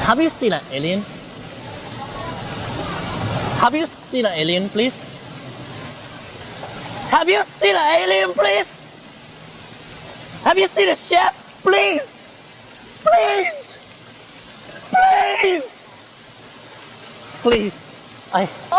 Have you seen an alien? Have you seen an alien, please? Have you seen an alien, please? Have you seen a chef? Please! Please! Please! Please!